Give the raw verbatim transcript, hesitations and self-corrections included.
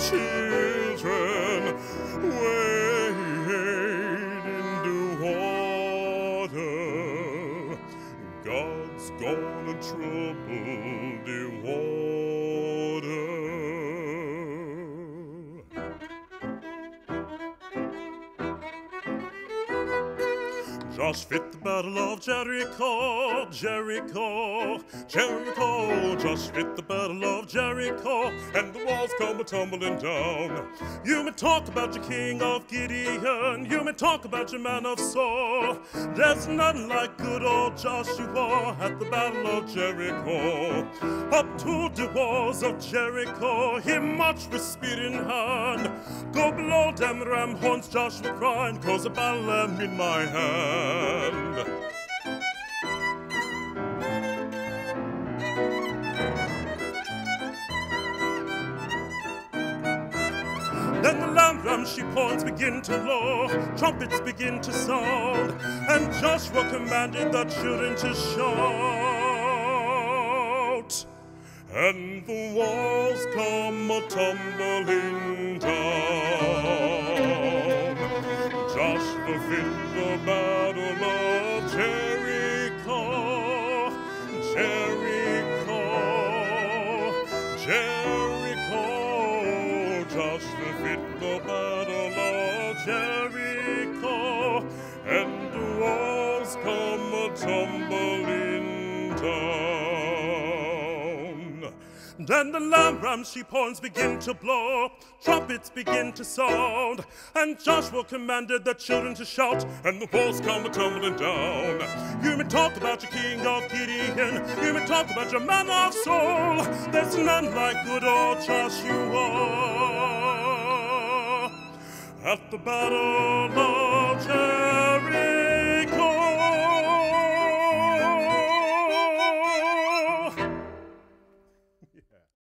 children wade into water. God's gonna trouble the water. Josh fit the battle of Jericho, Jericho, Jericho. Josh fit the battle of Jericho, and the walls come a-tumbling down. You may talk about your king of Gideon, you may talk about your man of Saul. There's none like good old Joshua at the battle of Jericho. Up to the walls of Jericho, he marched with speed in hand. Go blow them ram horns, Joshua crying, 'cause the battle am in my hand. Then the lamb ram sheep horns begin to blow, trumpets begin to sound, and Joshua commanded the children to shout. And the walls come a-tumbling down. Joshua fit the battle of Jericho, Jericho, Jericho. Joshua fit the battle of Jericho, and the walls come a-tumbling down. Then the lamb ram sheep horns begin to blow, trumpets begin to sound, and Joshua commanded the children to shout, and the walls come a-tumbling down. You may talk about your king of Gideon, you may talk about your man of Saul. There's none like good old Joshua at the battle of Jericho.